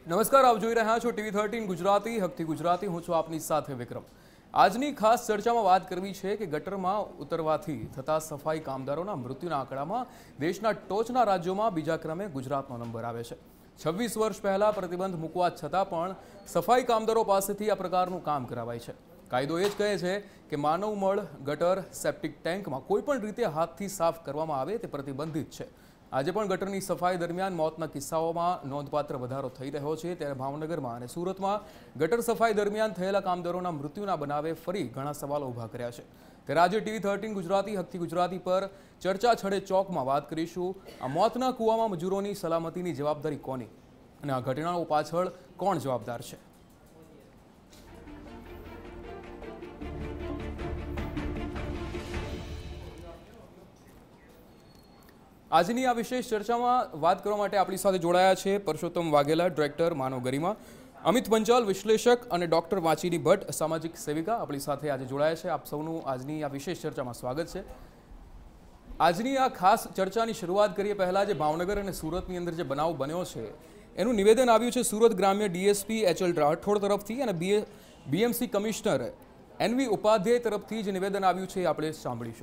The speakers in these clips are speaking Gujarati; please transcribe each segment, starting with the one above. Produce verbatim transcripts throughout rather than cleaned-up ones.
નમસ્કાર, આપ જોઈ રહ્યા છો ટીવી થર્ટીન ગુજરાતી, હકથી ગુજરાતી. હું છું આપની સાથે વિક્રમ. આજની ખાસ ચર્ચામાં વાત કરવી છે કે ગટરમાં ઉતરવાથી થતા સફાઈ કામદારોના મૃત્યુના આંકડામાં દેશના ટોચના રાજ્યોમાં બીજા ક્રમે ગુજરાતનો નંબર આવે છે. છવ્વીસ વર્ષ પહેલા પ્રતિબંધ મૂકવા છતાં પણ સફાઈ કામદારો પાસેથી આ પ્રકારનું કામ કરાવાય છે. કાયદો એ જ કહે છે કે માનવ મળ, ગટર, સેપ્ટિક ટેન્કમાં કોઈપણ રીતે હાથથી સાફ કરવામાં આવે તે પ્રતિબંધિત છે. આજે પણ ગટરની સફાઈ દરમિયાન મોતના કિસ્સાઓમાં નોંધપાત્ર વધારો થઈ રહ્યો છે. ત્યારે ભાવનગરમાં અને સુરતમાં ગટર સફાઈ દરમિયાન થયેલા કામદારોના મૃત્યુના બનાવે ફરી ઘણા સવાલો ઊભા કર્યા છે. ત્યારે આજે ટીવી થર્ટીન ગુજરાતી, હકથી ગુજરાતી પર ચર્ચા છડે ચોકમાં વાત કરીશું. આ મોતના કૂવામાં મજૂરોની સલામતીની જવાબદારી કોની અને આ ઘટનાઓ પાછળ કોણ જવાબદાર છે? આજની આ વિશેષ ચર્ચામાં વાત કરવા માટે આપણી સાથે જોડાયા છે પરસોત્તમ વાઘેલા, ડિરેક્ટર માનવ ગરિમા, અમિત પંચાલ, વિશ્લેષક, અને ડૉક્ટર વાંચીની ભટ્ટ, સામાજિક સેવિકા આપણી સાથે આજે જોડાયા છે. આપ સૌનું આજની આ વિશેષ ચર્ચામાં સ્વાગત છે. આજની આ ખાસ ચર્ચાની શરૂઆત કરીએ પહેલાં જે ભાવનગર અને સુરતની અંદર જે બનાવ બન્યો છે એનું નિવેદન આવ્યું છે સુરત ગ્રામ્ય ડીએસપી એચ એલ રાઠોડ તરફથી અને બીએમસી કમિશનર એનવી ઉપાધ્યાય તરફથી જે નિવેદન આવ્યું છે એ આપણે સાંભળીશું.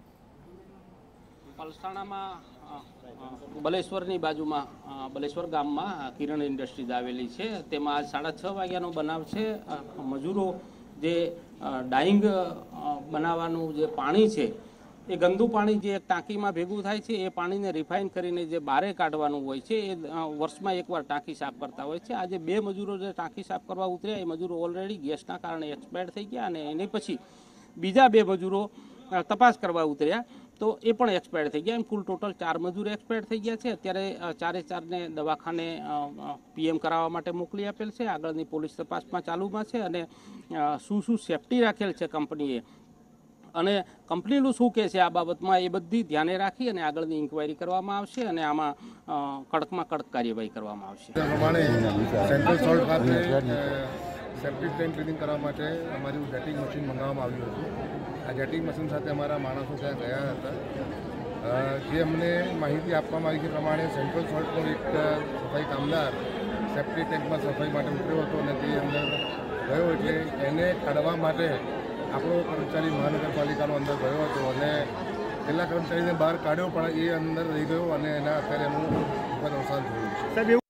પલસાણામાં બલેશ્વરની બાજુમાં બલેશ્વર ગામમાં કિરણ ઇન્ડસ્ટ્રીઝ આવેલી છે. તેમાં આજ સાડા છ વાગ્યાનો બનાવ છે. મજૂરો જે ડાઈંગ બનાવવાનું જે પાણી છે એ ગંદુ પાણી જે ટાંકીમાં ભેગું થાય છે એ પાણીને રિફાઇન કરીને જે બારે કાઢવાનું હોય છે એ વર્ષમાં એકવાર ટાંકી સાફ કરતા હોય છે. આજે બે મજૂરો જે ટાંકી સાફ કરવા ઉતર્યા એ મજૂરો ઓલરેડી ગેસના કારણે એક્સપાયર થઈ ગયા અને એની પછી બીજા બે મજૂરો તપાસ કરવા ઉતર્યા તો એ પણ એક્સપાયર થઈ ગયા. એમ કુલ ટોટલ ચાર મજૂર એક્સપાયર થઈ ગયા છે. અત્યારે ચારે ચારને દવાખાને પીએમ કરાવવા માટે મોકલી આપેલ છે. આગળની પોલીસ તપાસમાં ચાલુમાં છે અને શું શું સેફટી રાખેલ છે કંપનીએ અને કંપનીનું શું કહે છે આ બાબતમાં એ બધી ધ્યાને રાખી અને આગળની ઇન્કવાયરી કરવામાં આવશે અને આમાં કડકમાં કડક કાર્યવાહી કરવામાં આવશે. સેન્ટ્રલ સોલ્ટ ખાતે સેપ્ટિક ટેન્ક ક્લીનિંગ કરવા માટે અમારું જેટિંગ મશીન મંગાવવામાં આવ્યું હતું. આ જેટિંગ મશીન સાથે અમારા માણસો ત્યાં ગયા હતા. જે અમને માહિતી આપવામાં આવી છે પ્રમાણે સેન્ટ્રલ સોલ્ટનો એક સફાઈ કામદાર સેપ્ટિક ટેન્કમાં સફાઈ માટે ઉતર્યો હતો અને તે અંદર ગયો એટલે એને કાઢવા માટે આપણો કર્મચારી મહાનગરપાલિકાનો અંદર ગયો હતો અને પેલા કર્મચારીને બહાર કાઢ્યો પણ એ અંદર રહી ગયો અને એના અત્યારે એનું દુઃખદ અવસાન થયું છે.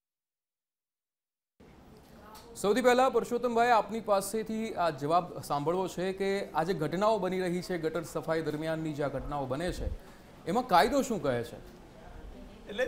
સૌથી પહેલાં પરસોત્તમભાઈ, આપની પાસેથી આ જવાબ સાંભળવો છે કે આ જે ઘટનાઓ બની રહી છે ગટર સફાઈ દરમિયાનની જે આ ઘટનાઓ બને છે એમાં કાયદો શું કહે છે? એટલે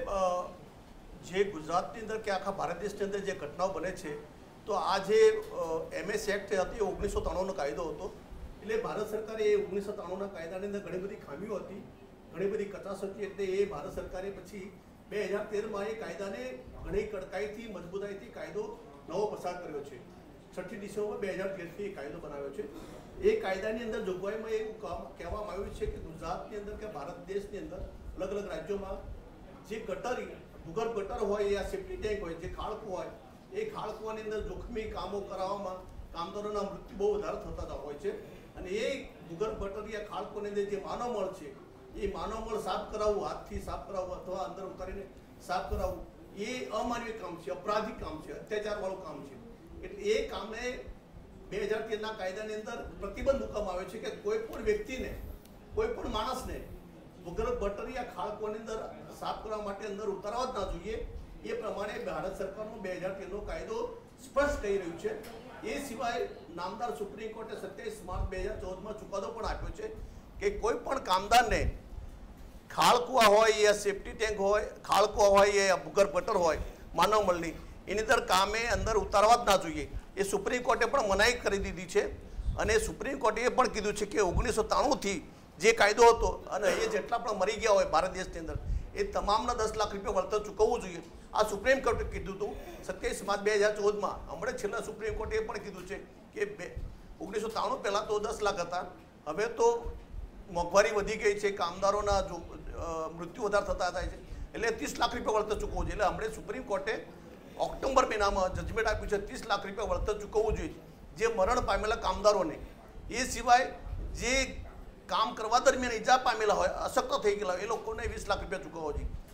જે ગુજરાતની અંદર કે આખા ભારત દેશની અંદર જે ઘટનાઓ બને છે તો આ જે એમએસ એક્ટ હતી એ ઓગણીસો ત્રાણુંનો કાયદો હતો. એટલે ભારત સરકારે એ ઓગણીસો ત્રાણુંના કાયદાની અંદર ઘણી બધી ખામીઓ હતી, ઘણી બધી કચાશ હતી. એટલે એ ભારત સરકારે પછી બે હજાર તેરમાં એ કાયદાને ઘણી કડકાઈથી, મજબૂતાઈથી કાયદો નવો પસાર કર્યો છે. છઠ્ઠી ડિસેમ્બર બે હજાર તેરથી એ કાયદો બનાવ્યો છે. એ કાયદાની અંદર જોગવાઈમાં એવું કહેવામાં આવ્યું છે કે ગુજરાતની અંદર કે ભારત દેશની અંદર અલગ અલગ રાજ્યોમાં જે ગટર, ભૂગર્ભ ગટર હોય યા સેફ્ટી ટેન્ક હોય, જે ખાળકું હોય, એ ખાળકુવાની અંદર જોખમી કામો કરાવવામાં કામદારોના મૃત્યુ બહુ વધારે થતા હોય છે. અને એ ભૂગર્ભ ગટર યા ખાળકુની અંદર જે માનવ મળ છે એ માનવ મળ સાફ કરાવવું, હાથથી સાફ કરાવવું અથવા અંદર ઉતારીને સાફ કરાવવું એ અમાનવીય કામ છે, અપરાધિક કામ છે, અત્યાચારવાળું કામ છે. એટલે એ કામને બે હજાર તેરના કાયદાની અંદર પ્રતિબંધ મૂકવામાં આવ્યો છે કે કોઈ પણ વ્યક્તિને, કોઈ પણ માણસને ભૂગર્ભ ગટર યા ખાળકુની અંદર સાફ કરવા માટે અંદર ઉતારવા જ ના જોઈએ. એ પ્રમાણે ભારત સરકારનો બે હજાર તેરનો કાયદો સ્પષ્ટ કહી રહ્યું છે. એ સિવાય નામદાર સુપ્રીમ કોર્ટે સત્યાવીસ માર્ચ બે હજાર ચૌદમાં ચુકાદો પણ આપ્યો છે કે કોઈ પણ કામદારને ખાળકુવા હોય યા સેફ્ટી ટેન્ક હોય, ખાળકુવા હોય યા ભૂગર્ભ ગટર હોય માનવ મળની, એની અંદર કામે અંદર ઉતારવા જ ના જોઈએ. એ સુપ્રીમ કોર્ટે પણ મનાઈ કરી દીધી છે. અને સુપ્રીમ કોર્ટે એ પણ કીધું છે કે ઓગણીસો ત્રાણુંથી જે કાયદો હતો અને એ જેટલા પણ મરી ગયા હોય ભારત દેશની અંદર એ તમામના દસ લાખ રૂપિયા વળતર ચૂકવવું જોઈએ. આ સુપ્રીમ કોર્ટે કીધું હતું સત્યાવીસ માર્ચ બે હજાર ચૌદમાં. હમણાં છેલ્લા સુપ્રીમ કોર્ટે એ પણ કીધું છે કે બે ઓગણીસો ત્રાણું પહેલાં તો દસ લાખ હતા, હવે તો મોંઘવારી વધી ગઈ છે, કામદારોના જો મૃત્યુ વધારે થતા થાય છે એટલે ત્રીસ લાખ રૂપિયા વળતર ચૂકવવું જોઈએ. એટલે હમણાં સુપ્રીમ કોર્ટે ઓક્ટોબર મહિનામાં જજમેન્ટ આપ્યું છે ત્રીસ લાખ રૂપિયા વળતર ચૂકવવું જોઈએ જે મરણ પામેલા કામદારોને. એ સિવાય જે કામ કરવા દરમિયાન ઈજા પામેલા હોય, અશક્ત થઈ ગયેલા હોય એ લોકોને વીસ લાખ રૂપિયા ચૂકવવા જોઈએ.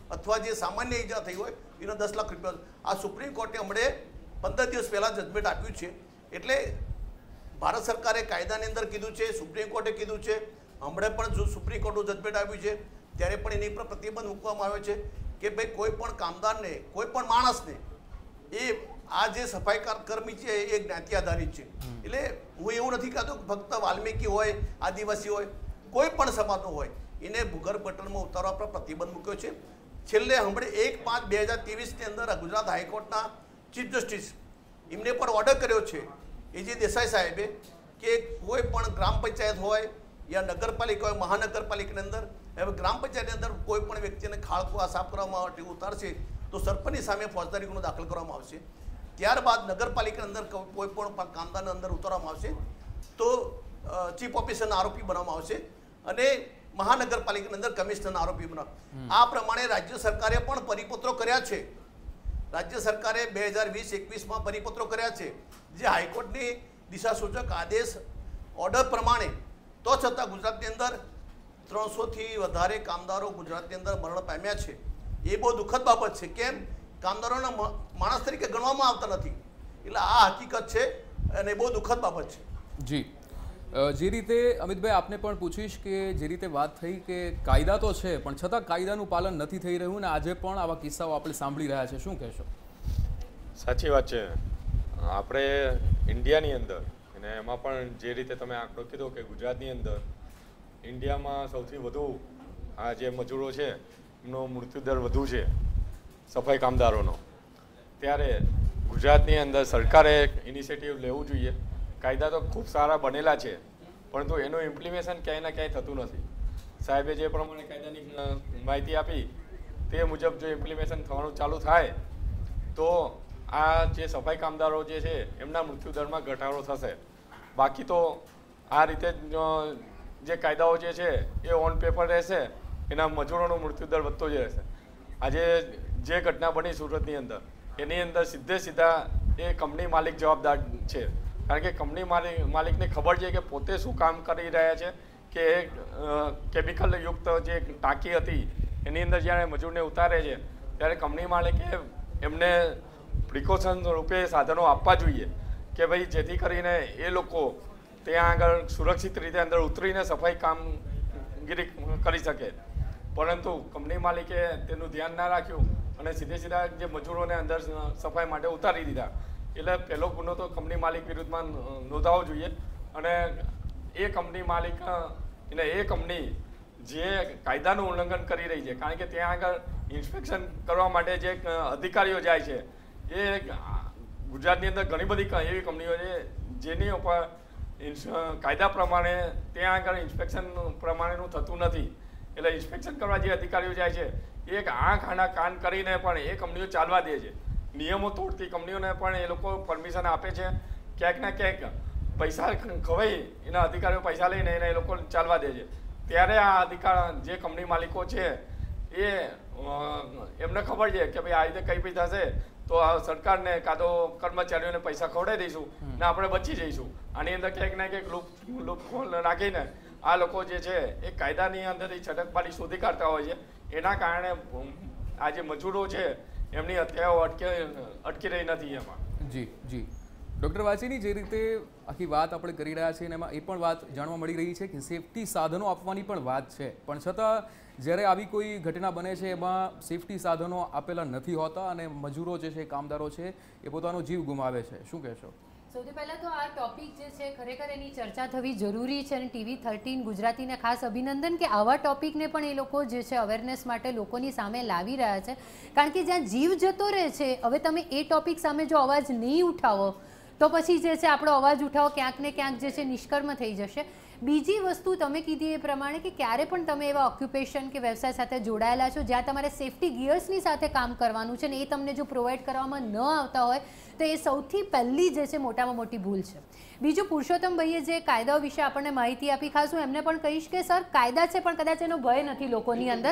અથવા જે સામાન્ય ઈજા થઈ હોય એનો દસ લાખ રૂપિયા. આ સુપ્રીમ કોર્ટે હમણે પંદર દિવસ પહેલાં જજમેન્ટ આપ્યું છે. એટલે ભારત સરકારે કાયદાની અંદર કીધું છે, સુપ્રીમ કોર્ટે કીધું છે, હમણાં પણ જો સુપ્રીમ કોર્ટનું જજમેન્ટ આવ્યું છે ત્યારે પણ એની પર પ્રતિબંધ મૂકવામાં આવ્યો છે કે ભાઈ કોઈ પણ કામદારને, કોઈ પણ માણસને, એ આ જે સફાઈ કર્મી છે એ જ્ઞાતિ આધારિત છે. એટલે હું એવું નથી કહેતો કે ફક્ત વાલ્મીકી હોય, આદિવાસી હોય, કોઈ પણ સમાજનો હોય એને ભૂગર્ભ ગટરમાં ઉતારવા પર પ્રતિબંધ મૂક્યો છે. છેલ્લે હમણાં એક પાંચ બે હજાર ત્રેવીસની અંદર ગુજરાત હાઈકોર્ટના ચીફ જસ્ટિસ એમને પણ ઓર્ડર કર્યો છે એ જે દેસાઈ સાહેબે કે કોઈ પણ ગ્રામ પંચાયત હોય યા નગરપાલિકા હોય, મહાનગરપાલિકાની અંદર, હવે ગ્રામ પંચાયતની અંદર કોઈ પણ વ્યક્તિને ખાળકુવા સાફ કરવા માટે ઉતારશે તો સરપંચની સામે ફોજદારી ગુનો દાખલ કરવામાં આવશે. ત્યારબાદ નગરપાલિકાની અંદર કોઈ પણ કામદારની અંદર ઉતારવામાં આવશે તો ચીફ ઓફિસરને આરોપી બનાવવામાં આવશે અને મહાનગરપાલિકાની અંદર કમિશનરને આરોપી બનાવ. આ પ્રમાણે રાજ્ય સરકારે પણ પરિપત્રો કર્યા છે. રાજ્ય સરકારે બે હજાર વીસ એકવીસમાં પરિપત્રો કર્યા છે જે હાઈકોર્ટની દિશાસૂચક આદેશ ઓર્ડર પ્રમાણે. તો છતાં ગુજરાતની અંદર ત્રણસોથી વધારે કામદારો ગુજરાતની અંદર મરણ પામ્યા છે. એ બહુ દુઃખદ બાબત છે. કેમ? કામદારોના માણસ તરીકે ગણવામાં આવતા નથી. એટલે આ હકીકત છે અને બહુ દુઃખદ બાબત છે. જી, જે રીતે અમિતભાઈ આપને પણ પૂછીશ કે જે રીતે વાત થઈ કે કાયદા તો છે પણ છતાં કાયદાનું પાલન નથી થઈ રહ્યું ને આજે પણ આવા કિસ્સાઓ આપણે સાંભળી રહ્યા છે, શું કહેશો? સાચી વાત છે. આપણે ઇન્ડિયાની અંદર અને એમાં પણ જે રીતે તમે આંકડો કીધો કે ગુજરાતની અંદર ઇન્ડિયામાં સૌથી વધુ આ જે મજૂરો છે એમનો મૃત્યુદર વધુ છે સફાઈ કામદારોનો. ત્યારે ગુજરાતની અંદર સરકારે ઇનિશિયેટિવ લેવું જોઈએ. કાયદા તો ખૂબ સારા બનેલા છે પરંતુ એનું ઇમ્પ્લિમેશન ક્યાંય ના ક્યાંય થતું નથી. સાહેબે જે પ્રમાણે કાયદાની માહિતી આપી તે મુજબ જો ઇમ્પ્લિમેશન થવાનું ચાલુ થાય તો આ જે સફાઈ કામદારો જે છે એમના મૃત્યુદરમાં ઘટાડો થશે. બાકી તો આ રીતે જે કાયદાઓ જે છે એ ઓન પેપર રહેશે, એના મજૂરોનો મૃત્યુદર વધતો જ રહેશે. આજે જે ઘટના બની સુરતની અંદર એની અંદર સીધે સીધા એ કંપની માલિક જવાબદાર છે. કારણ કે કંપની માલિક માલિકને ખબર છે કે પોતે શું કામ કરી રહ્યા છે કે કેમિકલ યુક્ત જે ટાંકી હતી એની અંદર જ્યારે મજૂરને ઉતારે છે ત્યારે કંપની માલિકે એમને પ્રિકોશન રૂપે સાધનો આપવા જોઈએ કે ભાઈ જેથી કરીને એ લોકો ત્યાં આગળ સુરક્ષિત રીતે અંદર ઉતરીને સફાઈ કામગીરી કરી શકે. પરંતુ કંપની માલિકે તેનું ધ્યાન ના રાખ્યું અને સીધે સીધા જે મજૂરોને અંદર સફાઈ માટે ઉતારી દીધા. એટલે પહેલો ગુનો તો કંપની માલિક વિરુદ્ધમાં નોંધાવવો જોઈએ અને એ કંપની માલિક એટલે એ કંપની જે કાયદાનું ઉલ્લંઘન કરી રહી છે, કારણ કે ત્યાં આગળ ઇન્સ્પેક્શન કરવા માટે જે અધિકારીઓ જાય છે એ ગુજરાતની અંદર ઘણી બધી એવી કંપનીઓ છે જેની ઉપર કાયદા પ્રમાણે ત્યાં આગળ ઇન્સ્પેક્શન પ્રમાણેનું થતું નથી. એટલે ઇન્સ્પેક્શન કરવા જે અધિકારીઓ જાય છે એ એક આંખ આના કાન કરીને પણ એ કંપનીઓ ચાલવા દે છે. નિયમો તોડતી કંપનીઓને પણ એ લોકો પરમિશન આપે છે. ક્યાંક ને ક્યાંક પૈસા ખવાઈ એના અધિકારીઓ પૈસા લઈને એને એ લોકો ચાલવા દે છે. ત્યારે આ અધિકાર જે કંપની માલિકો છે એ એમને ખબર છે કે ભાઈ આ રીતે કંઈ બી થશે તો આ સરકારને કાં તો કર્મચારીઓને પૈસા ખવડાવી દઈશું ને આપણે બચી જઈશું. આની અંદર ક્યાંક ને ક્યાંક લૂપ લૂપ નાખીને આ લોકો જે છે એ કાયદાની અંદરથી છટકબારી શોધી કાઢતા હોય છે. એના કારણે આ જે મજૂરો છે એમની હત્યાઓ અટકે અટકી રહી નથી એમાં. જી જી ડૉક્ટર વાચીની જે રીતે આખી વાત આપણે કરી રહ્યા છીએ એમાં એ પણ વાત જાણવા મળી રહી છે કે સેફટી સાધનો આપવાની પણ વાત છે પણ છતાં જ્યારે આવી કોઈ ઘટના બને છે એમાં સેફટી સાધનો આપેલા નથી હોતા અને મજૂરો જે છે કામદારો છે એ પોતાનો જીવ ગુમાવે છે, શું કહેશો? સૌથી પહેલાં તો આ ટોપિક જે છે ખરેખર એની ચર્ચા થવી જરૂરી છે અને ટીવી થર્ટીન ગુજરાતીને ખાસ અભિનંદન કે આવા ટોપિકને પણ એ લોકો જે છે અવેરનેસ માટે લોકોની સામે લાવી રહ્યા છે. કારણ કે જ્યાં જીવ જતો રહે છે, હવે તમે એ ટોપિક સામે જો અવાજ નહીં ઉઠાવો તો પછી જે છે આપણો અવાજ ઉઠાવો ક્યાંક ને ક્યાંક જે છે નિષ્કર્મ થઈ જશે. બીજી વસ્તુ તમે કીધી એ પ્રમાણે કે ક્યારે પણ તમે એવા ઓક્યુપેશન કે વ્યવસાય સાથે જોડાયેલા છો જ્યાં તમારે સેફટી ગિયર્સની સાથે કામ કરવાનું છે ને એ તમને જો પ્રોવાઈડ કરવામાં ન આવતા હોય તો એ સૌથી પહેલી જે છે મોટામાં મોટી ભૂલ છે. બીજું, પુરુષોત્તમભાઈએ જે કાયદાઓ વિશે આપણને માહિતી આપી, ખાસ હું એમને પણ કહીશ કે સર કાયદા છે પણ કદાચ એનો ભય નથી લોકોની અંદર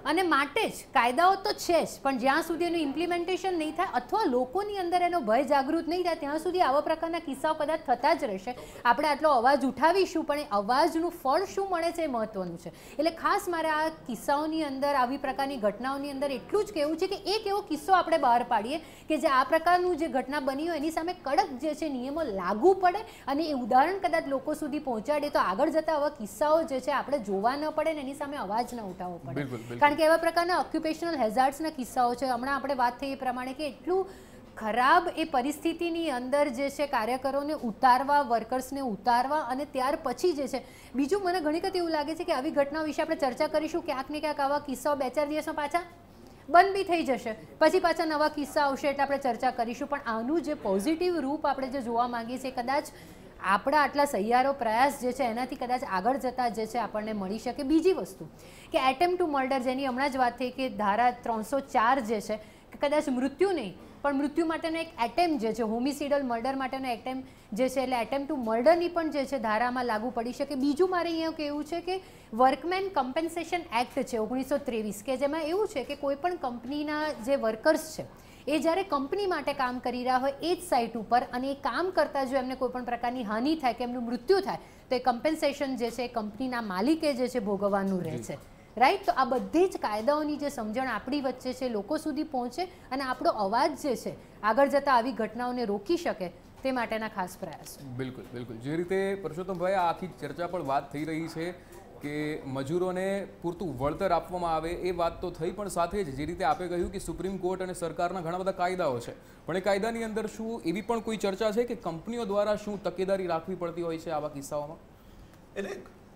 અને માટે જ કાયદાઓ તો છે જ, પણ જ્યાં સુધી એનું ઇમ્પ્લિમેન્ટેશન નહીં થાય અથવા લોકોની અંદર એનો ભય જાગૃત નહીં થાય ત્યાં સુધી આવા પ્રકારના કિસ્સાઓ કદાચ થતા જ રહેશે. આપણે આટલો અવાજ ઉઠાવીશું પણ એ અવાજનું ફળ શું મળે છે એ મહત્વનું છે. એટલે ખાસ મારે આ કિસ્સાઓની અંદર આવી પ્રકારની ઘટનાઓની અંદર એટલું જ કહેવું છે કે એક એવો કિસ્સો આપણે બહાર પાડીએ કે જે આ પ્રકારનું જે ઘટના બની હોય એની સામે કડક જે છે નિયમો લાગુ પડે અને એ ઉદાહરણ કદાચ લોકો સુધી પહોંચાડે તો આગળ જતા આવા કિસ્સાઓ જે છે આપણે જોવા ન પડે ને એની સામે અવાજ ન ઉઠાવવો પડે. કારણ કે એવા પ્રકારના ઓક્યુપેશનલ હેઝાર્ડ્સના કિસ્સાઓ છે. હમણાં આપણે વાત થઈ એ પ્રમાણે કે એટલું ખરાબ એ પરિસ્થિતિની અંદર જે છે કાર્યકરોને ઉતારવા, વર્કર્સને ઉતારવા અને ત્યાર પછી જે છે બીજું મને ઘણી વખત એવું લાગે છે કે આવી ઘટનાઓ વિશે આપણે ચર્ચા કરીશું ક્યાંક ને ક્યાંક આવા કિસ્સાઓ બે ચાર દિવસમાં પાછા બંધ બી થઈ જશે, પછી પાછા નવા કિસ્સા આવશે એટલે આપણે ચર્ચા કરીશું. પણ આનું જે પોઝિટિવ રૂપ આપણે જે જોવા માંગીએ છીએ કદાચ આપણા આટલા સહિયારો પ્રયાસ જે છે એનાથી કદાચ આગળ જતા જે છે આપણને મળી શકે. બીજી વસ્તુ કે એટેમ્પ ટુ મર્ડર જેની હમણાં જ વાત થઈ કે ધારા ત્રણસો ચાર જે છે કે કદાચ મૃત્યુ નહીં પણ મૃત્યુ માટેનો એક એટેમ્પ જે છે હોમિસિડલ મર્ડર માટેનો એટેમ્પ જે છે એટલે એટેમ્પ ટુ મર્ડરની પણ જે છે ધારામાં લાગુ પડી શકે. બીજું મારે અહીંયા કહેવું છે કે વર્કમેન કમ્પન્સેશન એક્ટ છે ઓગણીસો ત્રેવીસ કે જેમાં એવું છે કે કોઈ પણ કંપનીના જે વર્કર્સ છે એ જ્યારે કંપની માટે કામ કરી રહ્યા હોય એ જ સાઇટ ઉપર અને એ કામ કરતાં જો એમને કોઈ પણ પ્રકારની હાનિ થાય કે એમનું મૃત્યુ થાય તો એ કમ્પન્સેશન જે છે એ કંપનીના માલિકે જે છે ભોગવવાનું રહે છે. રાઈટ. તો આ બધી જ કાયદાઓની જે સમજણ આપણી વચ્ચે છે લોકો સુધી પહોંચે અને આપણો અવાજ જે છે આગળ જતાં આવી ઘટનાઓને રોકી શકે તે માટેના ખાસ પ્રયાસ. બિલકુલ બિલકુલ. જે રીતે પરસોત્તમભાઈ આ આખી ચર્ચા પણ વાત થઈ રહી છે કે મજૂરોને પૂરતું વળતર આપવામાં આવે એ વાત તો થઈ, પણ સાથે જ જે રીતે આપે કહ્યું કે સુપ્રીમ કોર્ટ અને સરકારના ઘણા બધા કાયદાઓ છે પણ એ કાયદાની અંદર શું એવી પણ કોઈ ચર્ચા છે કે કંપનીઓ દ્વારા શું તકેદારી રાખવી પડતી હોય છે આવા કિસ્સાઓમાં? એટલે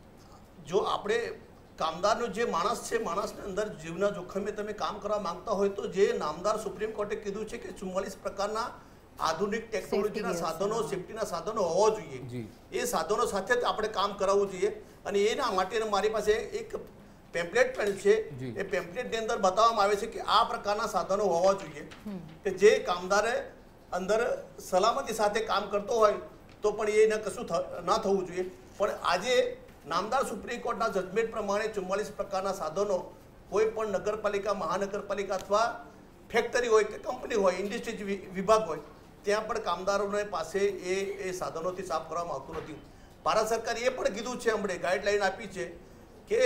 જો આપણે કામદારનો જે માણસ છે માણસની અંદર જીવના જોખમે તમે કામ કરવા માંગતા હોય તો જે નામદાર સુપ્રીમ કોર્ટે કીધું છે કે ચુમ્માલીસ પ્રકારના આધુનિક ટેકનોલોજીના સાધનો, સેફ્ટીના સાધનો હોવા જોઈએ. એ સાધનો સાથે જ આપણે કામ કરાવવું જોઈએ અને એના માટે મારી પાસે એક પેમ્પલેટ પણ છે. એ પેમ્પલેટની અંદર બતાવવામાં આવે છે કે આ પ્રકારના સાધનો હોવા જોઈએ કે જે કામદારે અંદર સલામતી સાથે કામ કરતો હોય તો પણ એને કશું ના થવું જોઈએ. પણ આજે નામદાર સુપ્રીમ કોર્ટના જજમેન્ટ પ્રમાણે ચુમ્માલીસ પ્રકારના સાધનો કોઈ પણ નગરપાલિકા, મહાનગરપાલિકા અથવા ફેક્ટરી હોય કે કંપની હોય, ઇન્ડસ્ટ્રી વિભાગ હોય ત્યાં પણ કામદારોને પાસે એ એ સાધનોથી સાફ કરવામાં આવતું નથી. ભારત સરકારે એ પણ કીધું છે, હમણાં ગાઈડલાઈન આપી છે કે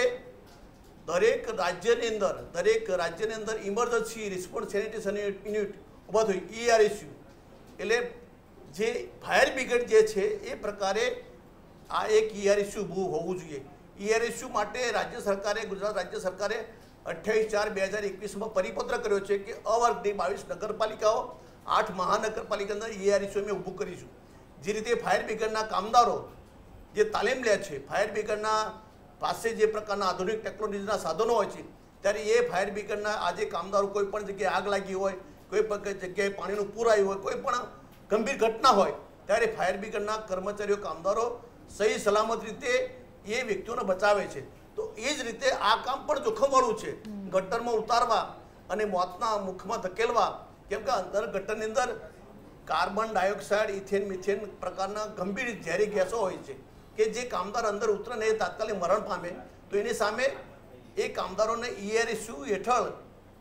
દરેક રાજ્યની અંદર દરેક રાજ્યની અંદર ઇમરજન્સી રિસ્પોન્સ સેનિટેશન યુનિટ ઊભા થઈ ઈઆરએસયુ એટલે જે ફાયર બ્રિગેડ જે છે એ પ્રકારે આ એક ઈઆરએસયુ ઊભું હોવું જોઈએ. ઈઆરએસયુ માટે રાજ્ય સરકારે ગુજરાત રાજ્ય સરકારે અઠ્યાવીસ ચાર બે હજાર એકવીસમાં પરિપત્ર કર્યો છે કે અવર્ગની બાવીસ નગરપાલિકાઓ, આઠ મહાનગરપાલિકા અંદર ઈઆરએસયુ અમે ઊભું કરીશું. જે રીતે ફાયર બ્રિગેડના કામદારો જે તાલીમ લે છે, ફાયર બ્રિગેડના પાસે જે પ્રકારના આધુનિક ટેકનોલોજીના સાધનો હોય છે ત્યારે એ ફાયર બ્રિગેડના આજે કામદારો કોઈ પણ જગ્યાએ આગ લાગી હોય, કોઈ પણ જગ્યાએ પાણીનું પૂર આવ્યું હોય, કોઈ પણ ગંભીર ઘટના હોય ત્યારે ફાયર બ્રિગેડના કર્મચારીઓ, કામદારો સહી સલામત રીતે એ વ્યક્તિઓને બચાવે છે. તો એ જ રીતે આ કામ પણ જોખમવાળું છે. ગટરમાં ઉતારવા અને મોતના મુખમાં ધકેલવા, કેમ કે અંદર ગટરની અંદર કાર્બન ડાયોક્સાઇડ, ઇથેન, મિથેન પ્રકારના ગંભીર ઝેરી ગેસો હોય છે કે જે કામદાર અંદર ઉતરે ને એ તાત્કાલિક મરણ પામે. તો એની સામે એ કામદારોને ઈઆરએસયુ હેઠળ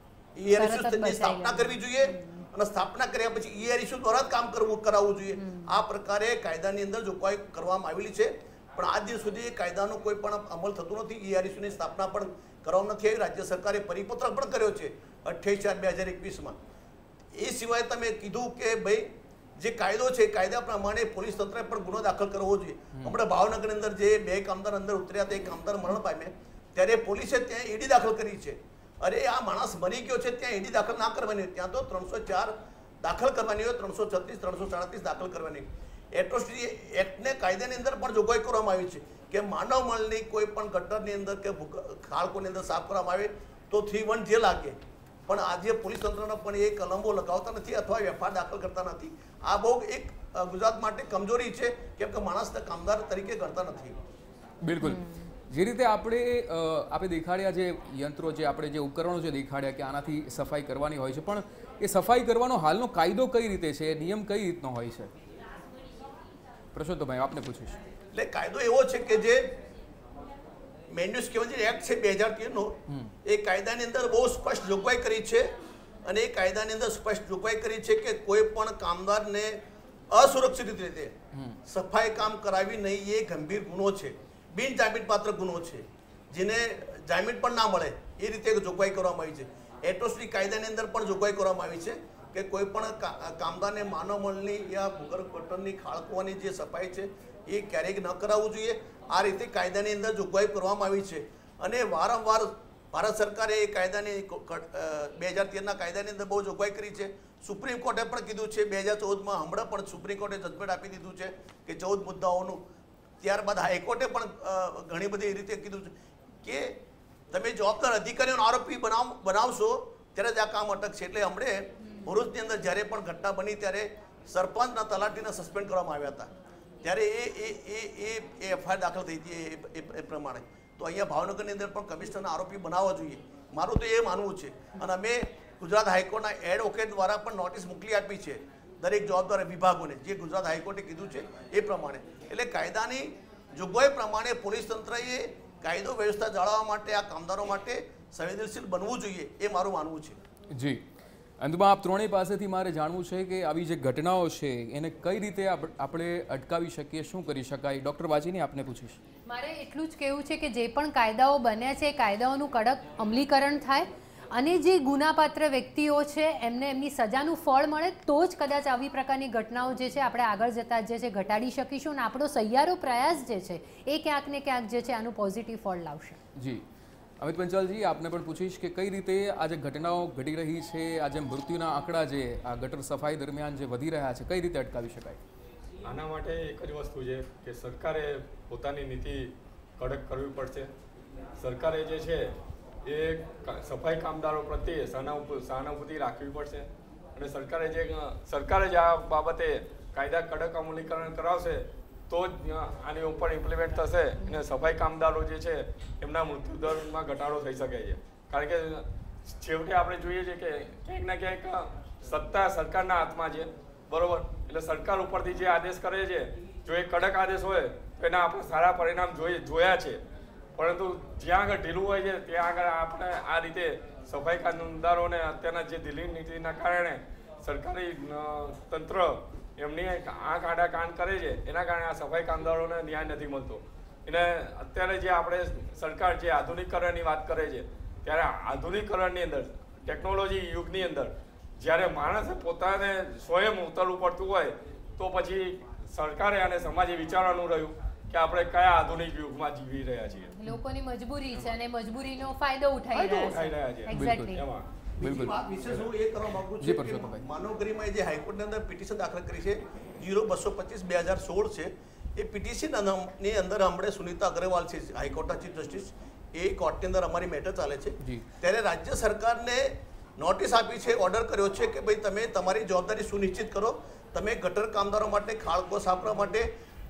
ઈઆરએસયુ સ્થાપના કરવી જોઈએ અને સ્થાપના કર્યા પછી ઈઆરએસયુ દ્વારા જ કામ કરવું કરાવવું જોઈએ. આ પ્રકારે કાયદાની અંદર જોગવાઈ કરવામાં આવેલી છે પણ આજ દિવસ સુધી એ કાયદાનો કોઈ પણ અમલ થતો નથી. ઈઆરએસયુની સ્થાપના પણ કરવામાં નથી આવી. રાજ્ય સરકારે પરિપત્ર પણ કર્યો છે અઠ્યાવીસ ચાર બે હજાર એકવીસમાં. એ સિવાય તમે કીધું કે ભાઈ જે કાયદો છે કાયદા પ્રમાણે પોલીસ તંત્રે પણ ગુનો દાખલ કરવો જોઈએ. હમણાં ભાવનગરની અંદર જે બે કામદાર અંદર ઉતર્યા તે કામદાર મરણ પામ્યા ત્યારે પોલીસે ત્યાં ઈડી દાખલ કરી છે. અરે આ માણસ મરી ગયો છે ત્યાં ઈડી દાખલ ના કરવાની હોય, ત્યાં તો ત્રણસો ચાર દાખલ કરવાની હોય, ત્રણસો છત્રીસ ત્રણસો સાડત્રીસ દાખલ કરવાની. એટ્રોસિટી એક્ટને કાયદાની અંદર પણ જોગવાઈ કરવામાં આવી છે કે માનવ મળની કોઈ પણ ગટરની અંદર કે ખાળકોની અંદર સાફ કરવામાં આવે તો થ્રી વન જે લાગે. પણ આજે પોલીસ તંત્રના પણ એ કલમો લગાવતા નથી અથવા એફઆઈઆર દાખલ કરતા નથી. આ બહુ એક ગુજરાત માટે કમજોરી છે કેમ કે માણસને કામદાર તરીકે ગણતા નથી. બિલકુલ. જે રીતે આપણે આપણે દેખાડ્યા જે યંત્રો, જે આપણે જે ઉપકરણો જે દેખાડ્યા કે આનાથી સફાઈ કરવાની હોય છે, પણ એ સફાઈ કરવાનો હાલનો કાયદો કઈ રીતે છે, નિયમ કઈ રીતનો હોય છે? પ્રશોત્તમભાઈ આપને પૂછીશ. એટલે કાયદો એવો છે કે જે મેન્યુ સ્કેવેન્જર એક્ટ છે બે હજાર તેરનો એ કાયદાની અંદર બહુ સ્પષ્ટ જોગવાઈ કરી છે અને એ કાયદાની અંદર સ્પષ્ટ જોગવાઈ કરી છે કે કોઈ પણ કામદારને અસુરક્ષિત રીતે સફાઈ કામ કરાવી નહીં એ ગંભીર ગુનો છે, બિન જામીનપાત્ર ગુનો છે, જેને જામીન પણ ના મળે એ રીતે જોગવાઈ કરવામાં આવી છે. એટ્રોસિટી કાયદાની અંદર પણ જોગવાઈ કરવામાં આવી છે કે કોઈ પણ કામદારને માનવ મળની યા ભૂગર્ભ ગટરની ખાળકવાની જે સફાઈ છે એ ક્યારેક ન કરાવવું જોઈએ. આ રીતે કાયદાની અંદર જોગવાઈ કરવામાં આવી છે અને વારંવાર ભારત સરકારે એ કાયદાની બે હજાર તેરના કાયદાની અંદર બહુ જોગવાઈ કરી છે. સુપ્રીમ કોર્ટે પણ કીધું છે બે હજાર ચૌદમાં હમણાં પણ સુપ્રીમ કોર્ટે જજમેન્ટ આપી દીધું છે કે ચૌદ મુદ્દાઓનું. ત્યારબાદ હાઈકોર્ટે પણ ઘણી બધી રીતે કીધું છે કે તમે જવાબદાર અધિકારીઓનો આરોપી બનાવ બનાવશો ત્યારે જ આ કામ અટકશે. એટલે હમણે ભરૂચની અંદર જ્યારે પણ ઘટના બની ત્યારે સરપંચના તલાટીને સસ્પેન્ડ કરવામાં આવ્યા હતા, ત્યારે એ એ એ એ એફઆઈઆર દાખલ થઈ હતી એ પ્રમાણે. તો અહીંયા ભાવનગરની અંદર પણ કમિશનરના આરોપી બનાવવા જોઈએ, મારું તો એ માનવું છે. અને અમે ગુજરાત હાઈકોર્ટના એડવોકેટ દ્વારા પણ નોટિસ મોકલી આપી છે દરેક જવાબદાર વિભાગોને, જે ગુજરાત હાઈકોર્ટે કીધું છે એ પ્રમાણે. એટલે કાયદાની જોગવાઈ પ્રમાણે પોલીસ તંત્રએ કાયદો વ્યવસ્થા જાળવવા માટે આ કામદારો માટે સંવેદનશીલ બનવું જોઈએ, એ મારું માનવું છે. જી, અંતમાં આપ ત્રણેય પાસેથી મારે જાણવું છે કે આવી જે ઘટનાઓ છે એને કઈ રીતે આપણે અટકાવી શકીએ, શું કરી શકાય? ડૉક્ટર વાજીની આપને પૂછીશ. મારે એટલું જ કહેવું છે કે જે પણ કાયદાઓ બન્યા છે એ કાયદાઓનું કડક અમલીકરણ થાય અને જે ગુનાપાત્ર વ્યક્તિઓ છે એમને એમની સજાનું ફળ મળે તો જ કદાચ આવી પ્રકારની ઘટનાઓ જે છે આપણે આગળ જતા જે છે ઘટાડી શકીશું અને આપણો સહિયારો પ્રયાસ જે છે એ ક્યાંક ને ક્યાંક જે છે આનું પોઝિટિવ ફળ લાવશે. જી, અમિત પંચાલજી આપને પણ પૂછીશ કે કઈ રીતે આ જે ઘટનાઓ ઘટી રહી છે, આ જે મૃત્યુના આંકડા જે આ ગટર સફાઈ દરમિયાન જે વધી રહ્યા છે, કઈ રીતે અટકાવી શકાય? આના માટે એક જ વસ્તુ છે કે સરકારે પોતાની નીતિ કડક કરવી પડશે. સરકારે જે છે એ સફાઈ કામદારો પ્રત્યે સહાનુભૂતિ રાખવી પડશે અને સરકારે જે સરકારે જ આ બાબતે કાયદા કડક અમલીકરણ કરાવશે તો જ આની ઉપર ઇમ્પ્લિમેન્ટ થશે અને સફાઈ કામદારો જે છે એમના મૃત્યુદરમાં ઘટાડો થઈ શકે છે. કારણ કે છેવટે આપણે જોઈએ છીએ કે ક્યાંક ને ક્યાંક સત્તા સરકારના હાથમાં છે, બરોબર? એટલે સરકાર ઉપરથી જે આદેશ કરે છે, જો એ કડક આદેશ હોય તો એના આપણે સારા પરિણામ જોઈ જોયા છે. પરંતુ જ્યાં આગળ ઢીલું હોય છે ત્યાં આગળ આપણે આ રીતે સફાઈ કામદારોને અત્યારના જે ઢીલી નીતિના કારણે સરકારી તંત્ર એમની આંખ આડા કાન કરે છે, એના કારણે આ સફાઈ કામદારોને ન્યાય નથી મળતો. એને અત્યારે જે આપણે સરકાર જે આધુનિકીકરણની વાત કરે છે ત્યારે આધુનિકીકરણની અંદર ટેકનોલોજી યુગની અંદર જ્યારે માણસે પોતાને સ્વયં ઉતરવું પડતું હોય તો પછી સરકારે અને સમાજે વિચારવાનું રહ્યું કે આપણે કયા આધુનિક યુગમાં જીવી રહ્યા છીએ. લોકોની મજબૂરી છે અને મજબૂરીનો ફાયદો ઉઠાવી રહ્યા છે. એક્ઝેક્ટલી. બીજી વાત વિશેષ હું એ કરવા માંગુ છું કે માનવ ગરિમાએ જે હાઈકોર્ટની અંદર પિટિશન દાખલ કરી છે જીરો બસો પચીસ બે હજાર સોળ છે, એ પિટિશનની અંદર હમણાં સુનીતા અગ્રવાલ છે હાઈકોર્ટના ચીફ જસ્ટિસ, એ કોર્ટની અંદર અમારી મેટર ચાલે છે ત્યારે રાજ્ય સરકારને નોટિસ આપી છે, ઓર્ડર કર્યો છે કે ભાઈ તમે તમારી જવાબદારી સુનિશ્ચિત કરો, તમે ગટર કામદારો માટે ખાળકો સાફ કરવા માટે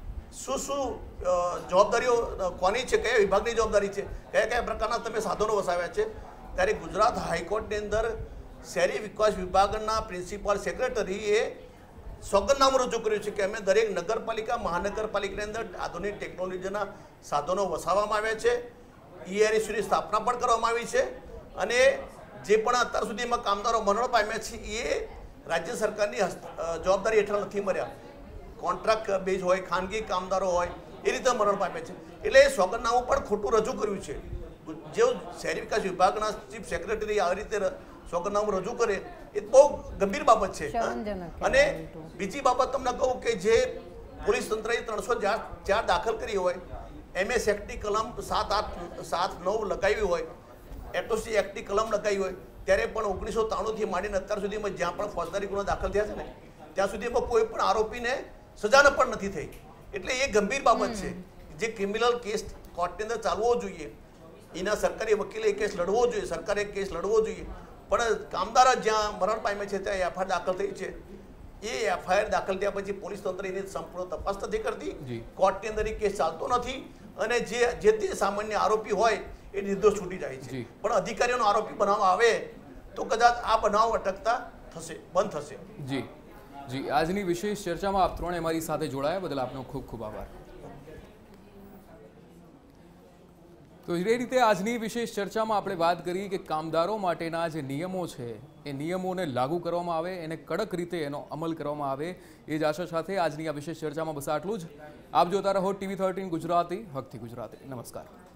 શું શું જવાબદારીઓ કોની છે, કયા વિભાગની જવાબદારી છે, કયા કયા પ્રકારના તમે સાધનો વસાવ્યા છે. ત્યારે ગુજરાત હાઈકોર્ટની અંદર શહેરી વિકાસ વિભાગના પ્રિન્સિપાલ સેક્રેટરીએ સોગંદનામું રજૂ કર્યું છે કે અમે દરેક નગરપાલિકા મહાનગરપાલિકાની અંદર આધુનિક ટેકનોલોજીના સાધનો વસાવવામાં આવ્યા છે, ઈઆરએસયુની સ્થાપના પણ કરવામાં આવી છે અને જે પણ અત્યાર સુધીમાં કામદારો મરણ પામ્યા છે એ રાજ્ય સરકારની જવાબદારી હેઠળ નથી મર્યા. કોન્ટ્રાક્ટ બેઝ હોય, ખાનગી કામદારો હોય, એ રીતે મરણ પામે છે. એટલે એ સોગંદનામું પણ ખોટું રજૂ કર્યું છે. જે શહેરી વિકાસ વિભાગના ચીફ સેક્રેટરી આવી રીતે સોગંદનામું રજૂ કરે એ બહુ ગંભીર બાબત છે. અને બીજી બાબત તમને કહું કે જે પોલીસ તંત્રએ ત્રણસો ચાર દાખલ કરી હોય, એમએસ એક્ટની કલમ સાત આઠ સાત નવ લગાવી હોય, એટોસી એક્ટની કલમ લગાવી હોય, ત્યારે પણ ઓગણીસો ત્રાણુંથી માંડીને અત્યાર સુધીમાં જ્યાં પણ ફોજદારી ગુના દાખલ થયા છે ને ત્યાં સુધીમાં કોઈ પણ આરોપીને સજાને પણ નથી થઈ. એટલે એ ગંભીર બાબત છે. જે ક્રિમિનલ કેસ કોર્ટની અંદર ચાલવો જોઈએ, એના સરકારી વકીલે કેસ લડવો જોઈએ, સરકારે કેસ લડવો જોઈએ, પણ કામદાર જ્યાં મરણ પામે છે ત્યાં એફઆઈઆર દાખલ થઈ છે, એ એફઆઈઆર દાખલ થયા પછી પોલીસ તંત્ર એની સંપૂર્ણ તપાસ નથી કરતી, કોર્ટની અંદર એ કેસ ચાલતો નથી અને જે જે તે સામાન્ય આરોપી હોય એ નિર્દોષ છૂટી જાય છે. પણ અધિકારીઓનો આરોપી બનાવવા આવે તો કદાચ આ બનાવ અટકતા થશે, બંધ થશે. જી જી આજની વિશેષ ચર્ચામાં આપ ત્રણે અમારી સાથે જોડાયા બદલ આપનો ખૂબ ખૂબ આભાર. તો એ રીતે આજની વિશેષ ચર્ચામાં આપણે વાત કરી કે કામદારો માટેના જે નિયમો છે એ નિયમોને લાગુ કરવામાં આવે, એને કડક રીતે એનો અમલ કરવામાં આવે, એ જ આશા સાથે આજની આ વિશેષ ચર્ચામાં બસ આટલું જ. આપ જોતા રહો ટીવી થર્ટીન ગુજરાતી, હકથી ગુજરાતી. નમસ્કાર.